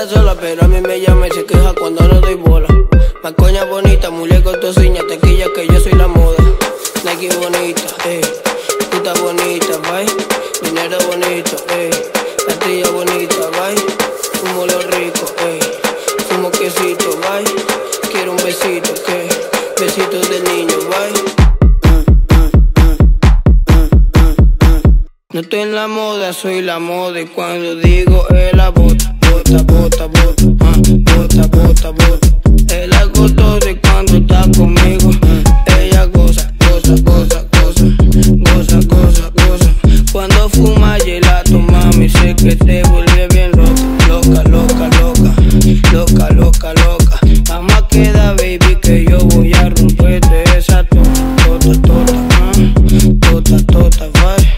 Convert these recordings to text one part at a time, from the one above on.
está sola, pero a mí me llama y se queja cuando no doy bola. Más coña bonita, muleco tociña, tequilla que yo soy la moda. Nike bonita, puta bonita, bye. Dinero bonito, pastilla bonita, bye. Fumo lo rico, fumo quesito, bye. Quiero un besito, besitos del niño, bye. No estoy en la moda, soy la moda. Y cuando digo la bota, bota, bota, bota, bota, bota, bota. El agosto de cuando está conmigo. Ella goza, goza, goza, goza, goza, goza, goza. Cuando fuma gelato, mami, sé que te vuelve bien loca, loca, loca, loca, loca, loca. Mamá queda, baby, que yo voy a romperte esa tota, tota, tota, tota, bye.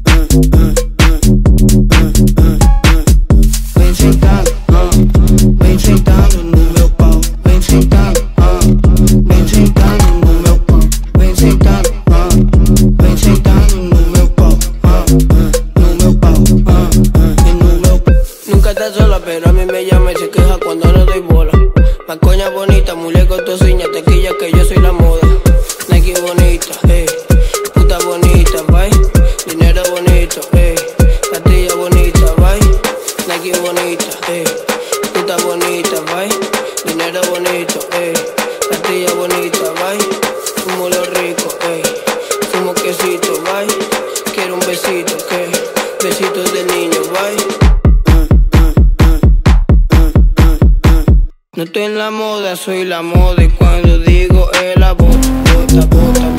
Vem sentando no meu pau, vem sentando, vem sentando no meu pau, vem sentando, vem sentando no meu pau, no meu pau, no meu pau. Nunca está sola, pero a mí me llama y se queja cuando no doy bola. Más coña bonita, muleco tociña, tequilla que yo soy la moda. Nike bonita, puta bonita, bye. Dinero bonito, pastilla bonita, bye. Nike bonita, puta bonita, bye. Dinero bonito, pastilla bonita, bye. Fumo lo rico, fumo quesito, bye. Quiero un besito, besitos del niño, bye. No estoy en la moda, soy la moda. Y cuando digo la bota, bota, bota,